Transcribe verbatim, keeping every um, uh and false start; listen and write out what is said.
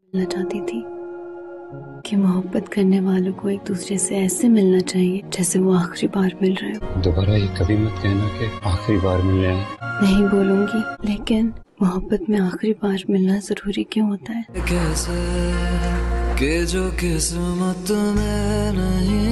मिलना चाहती थी कि मोहब्बत करने वालों को एक दूसरे से ऐसे मिलना चाहिए जैसे वो आखिरी बार मिल रहे हो। दोबारा ये कभी मत कहना कि आखिरी बार मिल रहे हैं। नहीं बोलूंगी, लेकिन मोहब्बत में आखिरी बार मिलना जरूरी क्यों होता है? कैसे कि जो किस्मत में नहीं